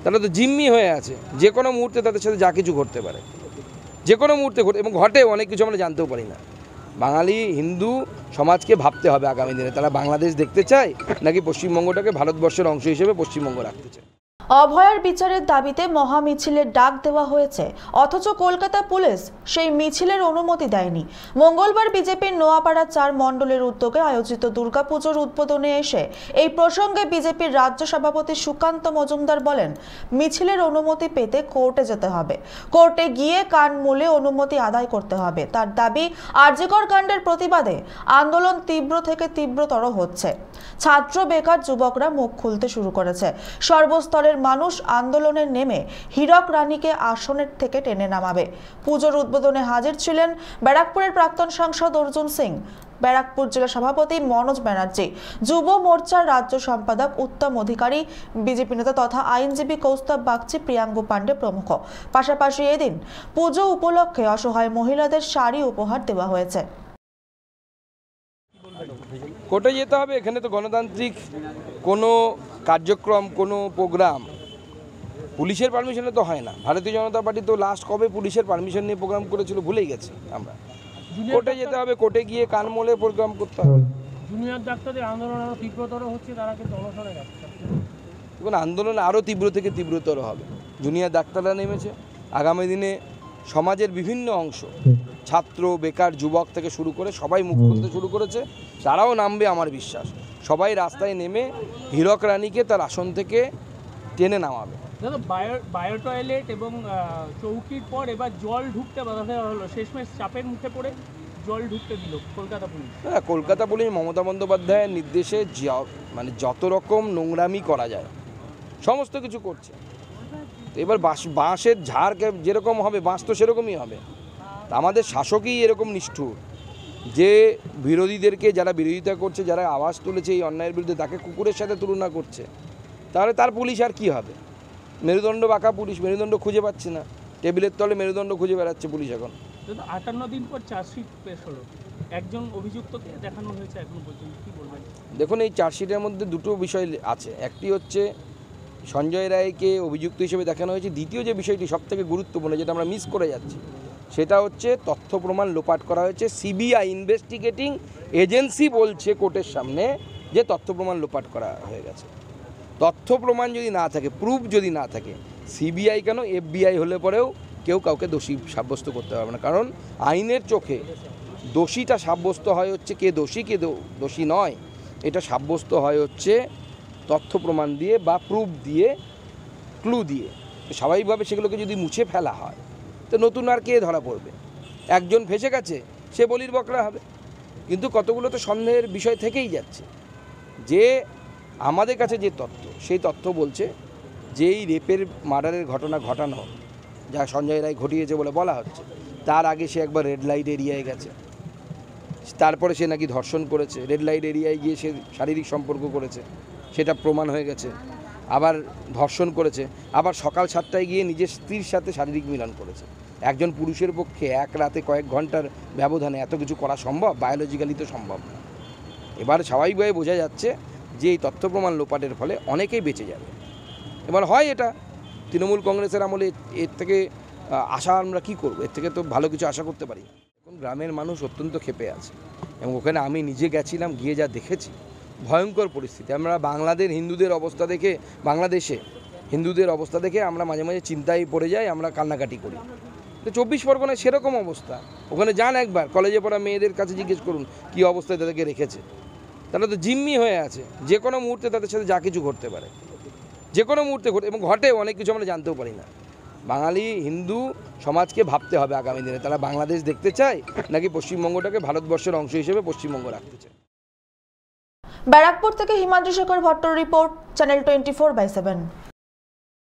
তারা তো জিম্মি হয়ে আছে, যে কোনো মুহূর্তে তাদের সাথে যা কিছু ঘটতে পারে, যে কোনো মুহূর্তে ঘটে এবং ঘটে অনেক কিছু আমরা জানতেও পারি না। বাঙালি হিন্দু সমাজকে ভাবতে হবে আগামী দিনে তারা বাংলাদেশ দেখতে চায় নাকি পশ্চিমবঙ্গটাকে ভারতবর্ষের অংশ হিসেবে পশ্চিমবঙ্গ রাখতে চায়। অভয়ার বিচারের দাবিতে মহা মিছিলের ডাক দেওয়া হয়েছে, অথচ কলকাতা পুলিশ সেই মিছিলের অনুমতি দেয়নি। মঙ্গলবার বিজেপির নোয়াপাড়া 4 মণ্ডলের উদ্যোগে আয়োজিত দুর্গাপুজোর উদ্বোধনে এসে এই প্রসঙ্গে বিজেপির রাজ্য সভাপতি সুকান্ত মজুমদার বলেন, মিছিলের অনুমতি পেতে কোর্টে যেতে হবে, কোর্টে গিয়ে কান মুলে অনুমতি আদায় করতে হবে। তার দাবি, আরজিকর কাণ্ডের প্রতিবাদে আন্দোলন তীব্র থেকে তীব্রতর হচ্ছে। ছাত্র, বেকার, যুবকরা মুখ খুলতে শুরু করেছে। সর্বস্তরের মানুষ আন্দোলনে নেমে হীরক রানীকে আসনের থেকে টেনে নামাবে। পুজোর উদ্বোধনে হাজির ছিলেন ব্যারাকপুরের প্রাক্তন সাংসদ অর্জুন সিং, ব্যারাকপুর জেলা সভাপতি মনোজ ব্যানার্জি, যুব মোর্চার রাজ্য সম্পাদক উত্তম অধিকারী, বিজেপি নেতা তথা আইনজীবী কৌস্তব বাগচি, প্রিয়াঙ্গু পান্ডে প্রমুখ। পাশাপাশি এদিন পুজো উপলক্ষে অসহায় মহিলাদের শাড়ি উপহার দেওয়া হয়েছে। কোর্টে যেতে হবে, এখানে তো গণতান্ত্রিক কোনো কার্যক্রম, কোনো প্রোগ্রাম পুলিশের পারমিশনে তো হয় না। ভারতীয় জনতা পার্টি তো লাস্ট কবে পুলিশের পারমিশন নিয়ে প্রোগ্রাম করেছিল ভুলেই গেছি আমরা। কোর্টে যেতে হবে, কোর্টে গিয়ে কান মোলে প্রোগ্রাম করতে হবে। জুনিয়র ডাক্তারদের আন্দোলন আরও তীব্রতর হচ্ছে, তারা কিন্তু অনশনে যাচ্ছে। দেখুন, আন্দোলন আরও তীব্র থেকে তীব্রতর হবে। জুনিয়র ডাক্তাররা নেমেছে, আগামী দিনে সমাজের বিভিন্ন অংশ, ছাত্র, বেকার, যুবক থেকে শুরু করে সবাই মুখ খুলতে শুরু করেছে। তারাও নামবে আমার বিশ্বাস। সবাই রাস্তায় নেমে হীরক রানীকে তার আসন থেকে টেনে নামাবে। দাদা, বায়ো টয়লেট এবং চৌকির পর এবার জল ঢুকতে বাধা দেওয়া হলো, শেষমেশ চাপের মুখে পড়ে জল ঢুকতে দিল কলকাতা পুলিশ। হ্যাঁ, কলকাতা পুলিশ মমতা বন্দ্যোপাধ্যায়ের নির্দেশে মানে যত রকম নোংরামি করা যায় সমস্ত কিছু করছে। এবার বাঁশের ঝাড়কে যেরকম হবে, বাঁশ তো সেরকমই হবে। আমাদের শাসকই এরকম নিষ্ঠুর যে বিরোধীদেরকে, যারা বিরোধিতা করছে, যারা আওয়াজ তুলেছে এই অন্যায়ের বিরুদ্ধে, তাকে কুকুরের সাথে তুলনা করছে। তাহলে তার পুলিশ আর কি হবে? মেরুদণ্ড বাঁকা পুলিশ, মেরুদণ্ড খুঁজে পাচ্ছে না, টেবিলের তলে মেরুদণ্ড খুঁজে বেড়াচ্ছে পুলিশ এখন। 58 দিন পর চার্জশিট পেশ হলো, একজন অভিযুক্তকে দেখানো হয়েছে এখন পর্যন্ত, কি বলবেন? দেখুন, এই চার্জশিটের মধ্যে দুটো বিষয় আছে। একটি হচ্ছে সঞ্জয় রায়কে অভিযুক্ত হিসেবে দেখানো হয়েছে। দ্বিতীয় যে বিষয়টি সবথেকে গুরুত্বপূর্ণ, যেটা আমরা মিস করে যাচ্ছি, সেটা হচ্ছে তথ্য প্রমাণ লোপাট করা হয়েছে। সিবিআই ইনভেস্টিগেটিং এজেন্সি বলছে কোর্টের সামনে যে তথ্য প্রমাণ লোপাট করা হয়ে গেছে। তথ্য প্রমাণ যদি না থাকে, প্রুফ যদি না থাকে, সিবিআই কেন FBI হলে পরেও কেউ কাউকে দোষী সাব্যস্ত করতে পারবে না। কারণ আইনের চোখে দোষীটা সাব্যস্ত হয় হচ্ছে কে দোষী কে দোষী নয়, এটা সাব্যস্ত হয় হচ্ছে তথ্য প্রমাণ দিয়ে বা প্রুফ দিয়ে, ক্লু দিয়ে। স্বাভাবিকভাবে সেগুলোকে যদি মুছে ফেলা হয় তো নতুন আর কে ধরা পড়বে? একজন ফেসে গেছে, সে বলির বকরা হবে। কিন্তু কতগুলো তো সন্দেহের বিষয় থেকেই যাচ্ছে। যে আমাদের কাছে যে তথ্য, সেই তথ্য বলছে যে এই রেপের মার্ডারের ঘটনা ঘটানো, যা সঞ্জয় রায় ঘটিয়েছে বলে বলা হচ্ছে, তার আগে সে একবার রেড লাইট এরিয়ায় গেছে, তারপরে সে নাকি ধর্ষণ করেছে, রেড লাইট এরিয়ায় গিয়ে সে শারীরিক সম্পর্ক করেছে, সেটা প্রমাণ হয়ে গেছে। আবার ধর্ষণ করেছে, আবার সকাল 7টায় গিয়ে নিজের স্ত্রীর সাথে শারীরিক মিলন করেছে। একজন পুরুষের পক্ষে এক রাতে কয়েক ঘন্টার ব্যবধানে এত কিছু করা সম্ভব? বায়োলজিক্যালি তো সম্ভব না। এবার স্বাভাবিকভাবে বোঝা যাচ্ছে যে এই তথ্য প্রমাণ লোপাটের ফলে অনেকেই বেঁচে যাবে। এবার হয় এটা তৃণমূল কংগ্রেসের আমলে, এর থেকে আশা আমরা কী করবো? এর থেকে তো ভালো কিছু আশা করতে পারি। এখন গ্রামের মানুষ অত্যন্ত ক্ষেপে আছে এবং ওখানে আমি নিজে গেছিলাম, গিয়ে যা দেখেছি ভয়ঙ্কর পরিস্থিতি। আমরা বাংলাদেশে হিন্দুদের অবস্থা দেখে আমরা মাঝে মাঝে চিন্তায় পড়ে যাই, আমরা কান্নাকাটি করি। তো 24 পরগনায় সেরকম অবস্থা। ওখানে যান একবার, কলেজে পড়া মেয়েদের কাছে জিজ্ঞেস করুন কী অবস্থায় তাদেরকে রেখেছে। তারা তো জিম্মি হয়ে আছে, যে কোনো মুহূর্তে তাদের সাথে যা কিছু ঘটতে পারে, যে কোনো মুহূর্তে ঘটে এবং ঘটে অনেক কিছু আমরা জানতেও পারি না। বাঙালি হিন্দু সমাজকে ভাবতে হবে আগামী দিনে তারা বাংলাদেশ দেখতে চায় নাকি পশ্চিমবঙ্গটাকে ভারতবর্ষের অংশ হিসেবে পশ্চিমবঙ্গ রাখতে চায়। ব্যারাকপুর থেকে হিমাদ্রি শেখর ভট্টর রিপোর্ট, চ্যানেল 24/7।